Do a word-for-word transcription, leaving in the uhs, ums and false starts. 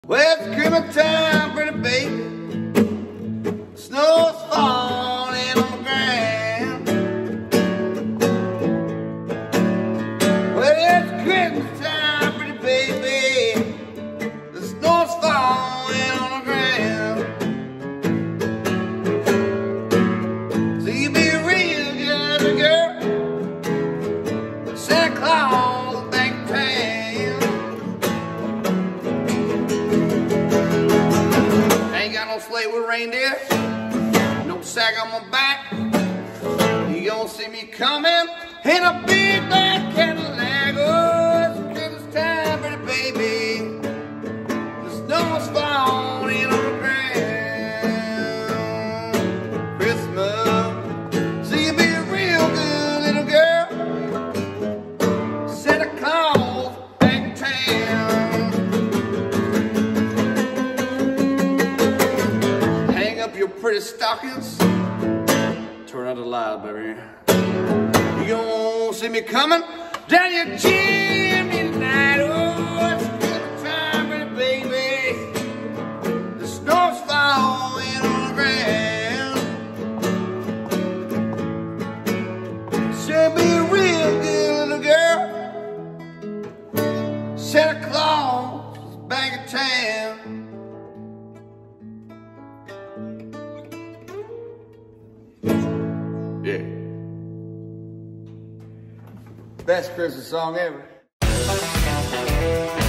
Well, it's Christmas time, pretty baby. Snow's falling on the ground. Well, it's Christmas time, pretty baby. The snow's falling on the ground. So you be a real good girl. Santa Claus back in town. Ain't got no sleigh with reindeer, no sack on my back. You gonna see me coming in a big black Cadillac. Oh, it's Christmas time, pretty baby. The snow's falling on the ground. Christmas, so you be a real good little girl. Santa Claus back in town. Hang up your pretty stockings. Turn out the light, baby. You gonna see me coming down your chimney tonight. Oh, it's Christmas time, pretty baby. The snow's falling on the ground. Should be a real good little girl. Santa Claus is back in town. Yeah. Best Christmas song ever.